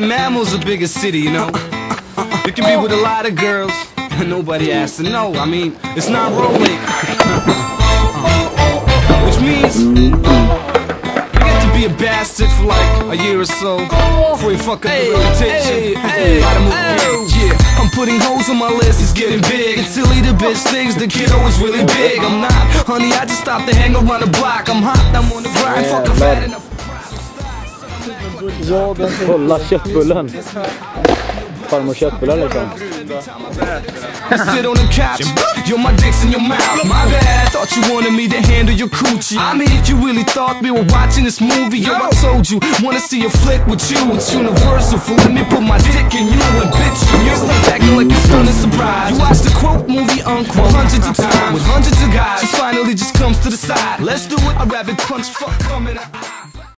Mammal's a bigger city, you know. You can be with a lot of girls, and nobody has to know. I mean, it's not rolling. Which means you get to be a bastard for like a year or so before you fuck up your reputation. Yeah, I'm putting holes on my list, it's getting big. Until he the bitch thinks the kid always really big. I'm not, honey, I just stopped to hang around the block. I'm hot, I'm on the grind, fuck a fat enough. Kolla köttbullen. Farmor köttbullar liksom. Sit on the couch, you're my dicks in your mouth. My bad, thought you wanted me to handle your coochie. I mean, you really thought we were watching this movie. Yo, I told you, wanna see a flick with you. It's universal, for let me put my dick in you and bitch you. Stop acting like you're stunning surprise. You watched the quote movie, unquote, hundreds of times with hundreds of guys. She finally just comes to the side. Let's do it, a rabbit punch, fuck, come in.